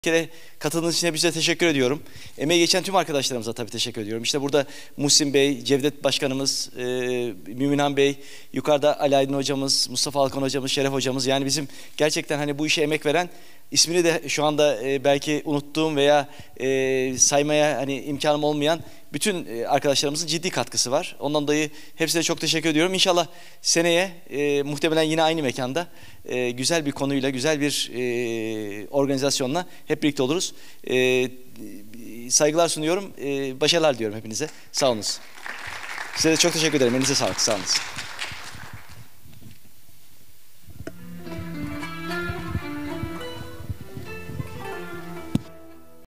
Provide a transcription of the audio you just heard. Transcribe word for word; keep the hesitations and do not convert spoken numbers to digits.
kere katıldığınız için hepinize teşekkür ediyorum. Emeği geçen tüm arkadaşlarımıza tabii teşekkür ediyorum. İşte burada Muhsin Bey, Cevdet Başkanımız, e, Müminhan Bey, yukarıda Ali Aydın Hocamız, Mustafa Alkan Hocamız, Şeref Hocamız. Yani bizim gerçekten hani bu işe emek veren, ismini de şu anda e, belki unuttuğum veya e, saymaya hani imkanım olmayan bütün e, arkadaşlarımızın ciddi katkısı var. Ondan dolayı hepsine çok teşekkür ediyorum. İnşallah seneye e, muhtemelen yine aynı mekanda e, güzel bir konuyla, güzel bir e, organizasyonla hep birlikte oluruz. E, saygılar sunuyorum. E, başarılar diliyorum hepinize. Sağ olunuz. Size de çok teşekkür ederim. Elinize sağlık. Sağ olun.